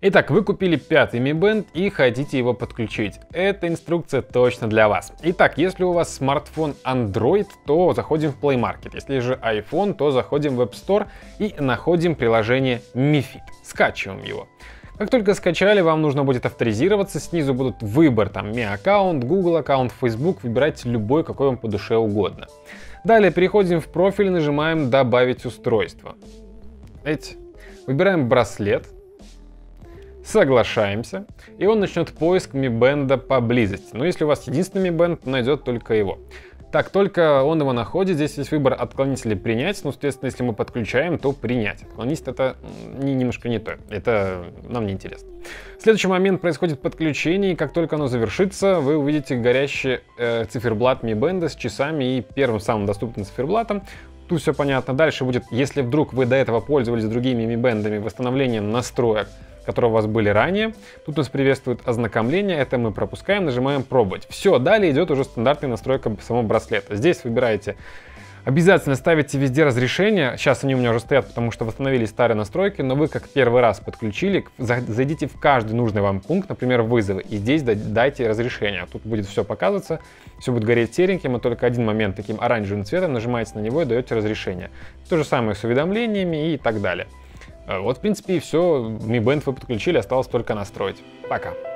Итак, вы купили пятый Mi Band и хотите его подключить. Эта инструкция точно для вас. Итак, если у вас смартфон Android, то заходим в Play Market. Если же iPhone, то заходим в App Store и находим приложение Mi Fit. Скачиваем его. Как только скачали, вам нужно будет авторизироваться. Снизу будут выбор, там Mi аккаунт, Google аккаунт, Facebook. Выбирайте любой, какой вам по душе угодно. Далее переходим в профиль и нажимаем «Добавить устройство». Выбираем браслет. Соглашаемся, и он начнет поиск Mi Band поблизости. Но если у вас единственный Mi Band, то найдет только его. Так, только он его находит, здесь есть выбор отклонить или принять. Ну, соответственно, если мы подключаем, то принять. Отклонить — это немножко не то, это нам не интересно. В следующий момент происходит подключение, и как только оно завершится, вы увидите горящий циферблат Mi Band с часами и первым самым доступным циферблатом. Тут все понятно. Дальше будет, если вдруг вы до этого пользовались другими Mi Band'ами, восстановлением настроек, которые у вас были ранее. Тут нас приветствует ознакомление, это мы пропускаем, нажимаем «Пробовать». Все, далее идет уже стандартная настройка самого браслета. Здесь выбираете, обязательно ставите везде разрешение. Сейчас они у меня уже стоят, потому что восстановили старые настройки, но вы как первый раз подключили, зайдите в каждый нужный вам пункт, например, вызовы, и здесь дайте разрешение. Тут будет все показываться, все будет гореть сереньким, и только один момент таким оранжевым цветом нажимаете на него и даете разрешение. То же самое с уведомлениями и так далее. Вот, в принципе, и все. Mi Band вы подключили, осталось только настроить. Пока.